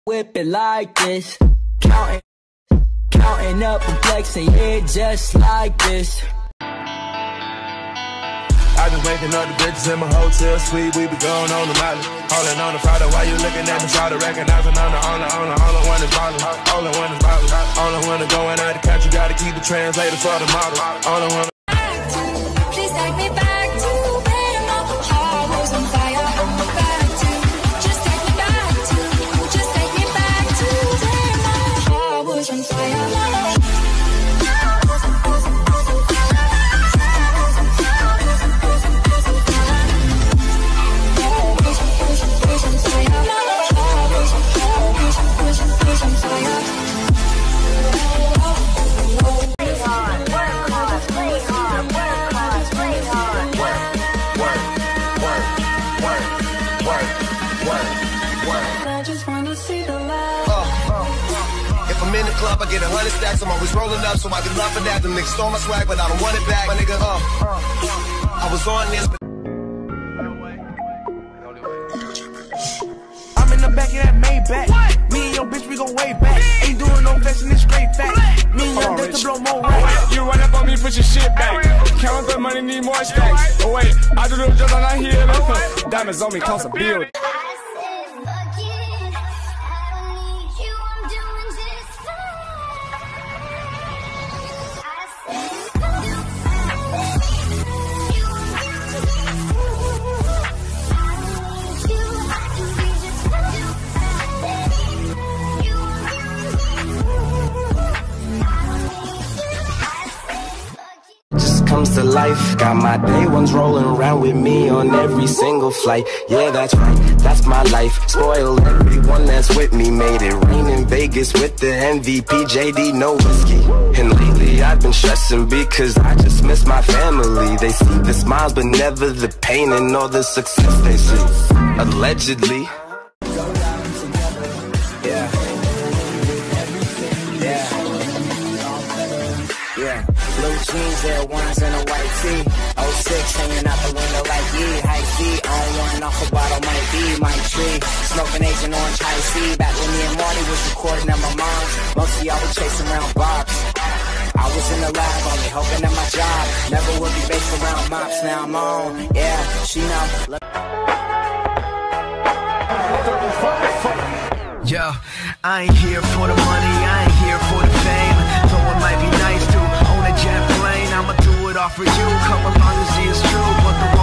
Whip it like this, counting up and flexing, yeah, just like this. I just waking up the bitches in my hotel suite. We be going on the mountain, holding on the Friday. Why you looking at me? Try to recognize I'm the only one is ballin'. Only one is ballin'. Only one is going out the country. Gotta keep the translator for the model. Only one. Please take me back to when my heart was on fire. I'm back to, just take me back to, just take me back to when my heart was on fire. If I'm in the club, I get 100 stacks. I'm always rolling up, so I get love for that. Them niggas stole my swag, but I don't want it back. My nigga, I was on this, but I'm in the back of that Maybach. Me and your bitch, we gon' way back. Ain't doing no flexing, it's straight back. Me and your bitch to blow more racks. You run up on me, put your shit back. Count the money, need more stacks. Oh wait, I do the job and I hear it. Diamonds on me, cost a bill. Comes to life, got my day ones rolling around with me on every single flight. Yeah, that's right, that's my life. Spoiled everyone that's with me, made it rain in Vegas with the MVP, JD, no whiskey. And lately I've been stressing because I just miss my family. They see the smiles but never the pain and all the success they see. Allegedly. Blue jeans, Air Ones, and a white tee. 06 hanging out the window like ye. High C, on one off a bottle, might be my tree. Smoking Agent Orange, high C. Back when me and Marty was recording at my mom's. Most of y'all were chasing around Bob's. I was in the lab, only hoping at my job never would be based around mops. Now I'm on, yeah, she know. Yo, I ain't here for the money, I ain't here for the fame. Though it might be nice to own a jet plane, I'ma do it all for you. Come along and see it's true, but the